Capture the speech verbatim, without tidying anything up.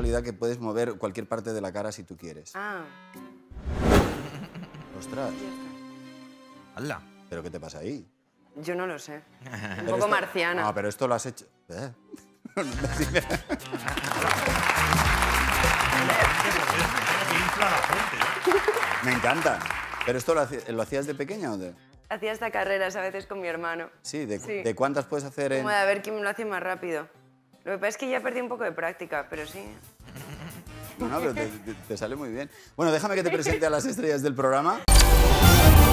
habilidad que puedes mover cualquier parte de la cara si tú quieres. Ah. Ostras. ¡Hala! ¿Pero qué te pasa ahí? Yo no lo sé. Un Pero poco esto- marciana. No, pero esto lo has hecho... ¿Eh? Me encanta. ¿Pero esto lo, hacías, lo hacías de pequeña o de...? Hacía hasta carreras a veces con mi hermano. Sí, ¿de, Sí. ¿de cuántas puedes hacer en...? Como de a ver quién me lo hace más rápido. Lo que pasa es que ya perdí un poco de práctica, pero sí. No, no, pero te, te- te sale muy bien. Bueno, déjame que te presente a las estrellas del programa.